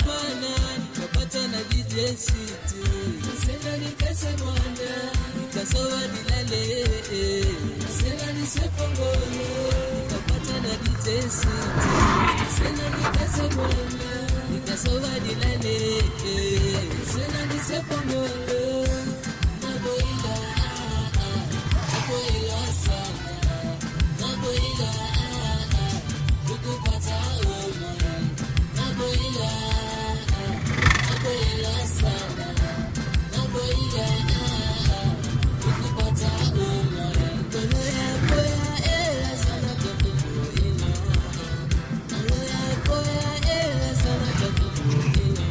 hapana nikapata na DJ City sema nikasemwana nikasoa dilale sema nisepongolo nikapata na DJ City sema nikasemwana nikasoa dilale sema nisepongolo naboila naboila sana naboila ukupata wewe naboila sana naboila ukupata wewe boya ela sana kukuina boya ela sana kukuina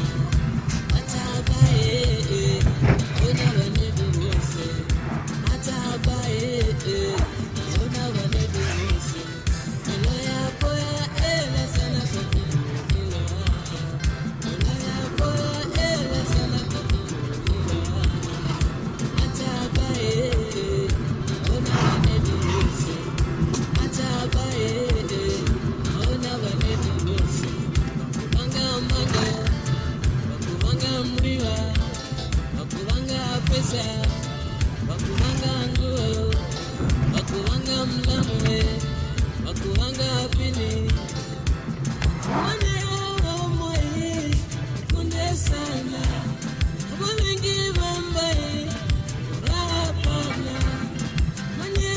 atabae ona wanedose atabae ona wanedose boya ela sana kukuina boya ela sana kukuina atabae ona wanedose atabae ona wanedose wakubanga mriwa wakubanga pesa wakubanga nguo wakubanga mlamwe wakubanga pini mwane kunde sana wabengi bambaye rapana mwane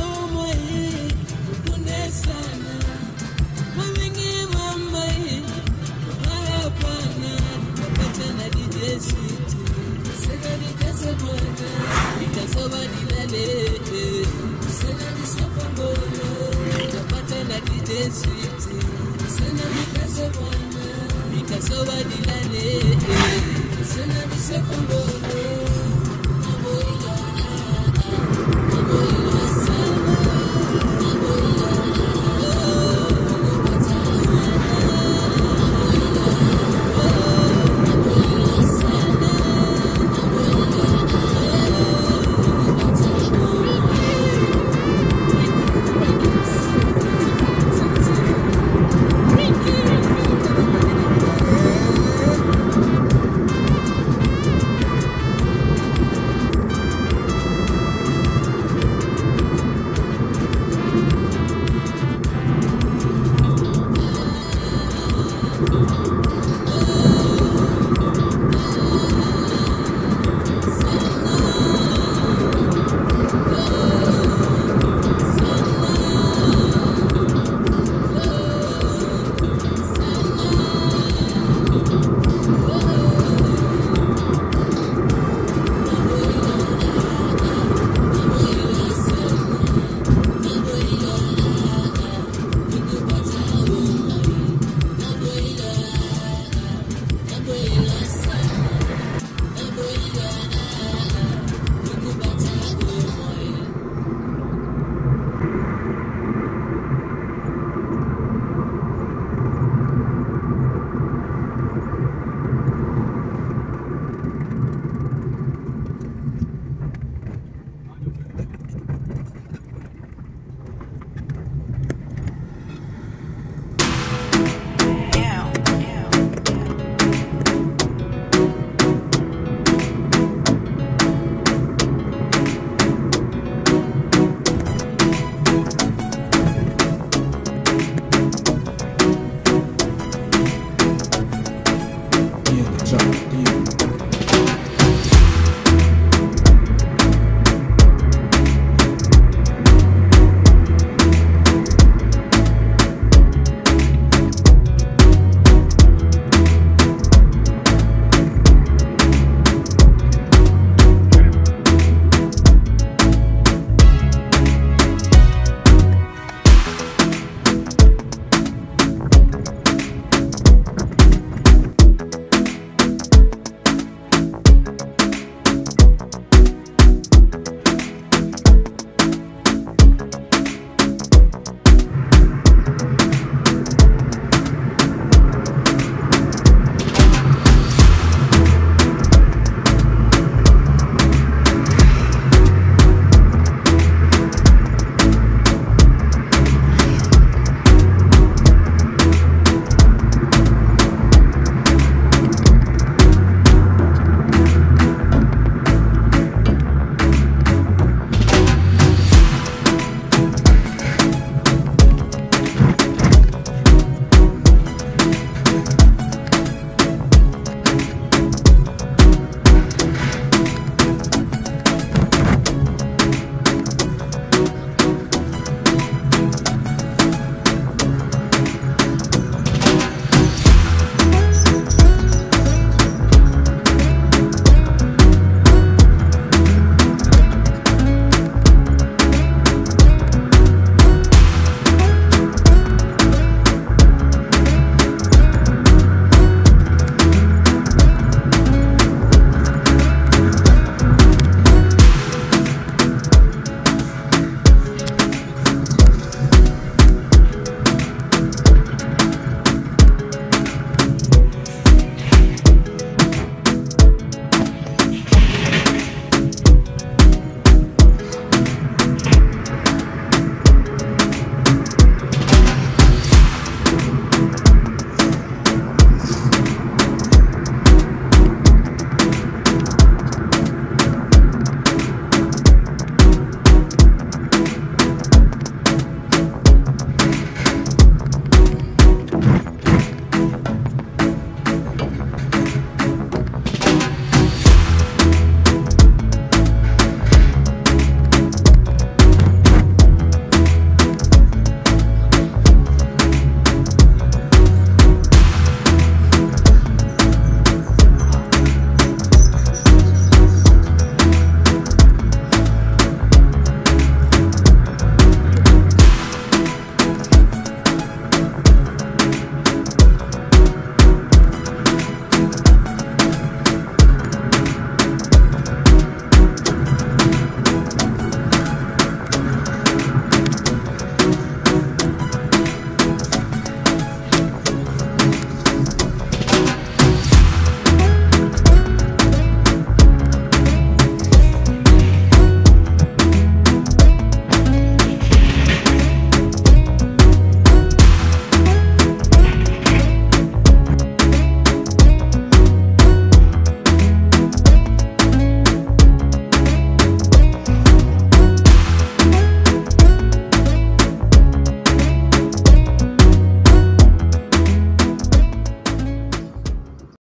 kunde sana wabengi bambaye rapana kapata na DJ City sema nikasemwana nikasoba dilale sema nisepongolo kapata na DJ City sema nikasemwana nikasoba dilale sema nisepongolo